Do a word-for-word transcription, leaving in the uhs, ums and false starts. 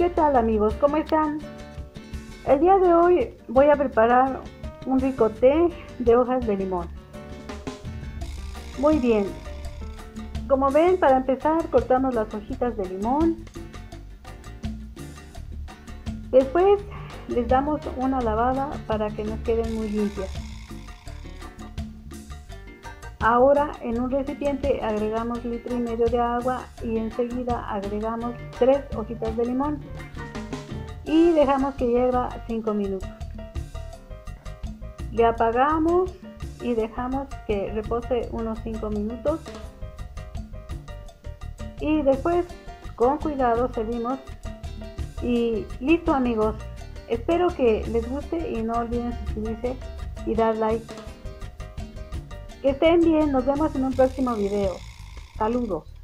¿Qué tal amigos? ¿Cómo están? El día de hoy voy a preparar un rico té de hojas de limón. Muy bien, como ven, para empezar cortamos las hojitas de limón. Después les damos una lavada para que nos queden muy limpias. Ahora en un recipiente agregamos litro y medio de agua y enseguida agregamos tres hojitas de limón y dejamos que hierva cinco minutos. Le apagamos y dejamos que repose unos cinco minutos y después con cuidado servimos y listo amigos. Espero que les guste y no olviden suscribirse y dar like. Que estén bien, nos vemos en un próximo video. Saludos.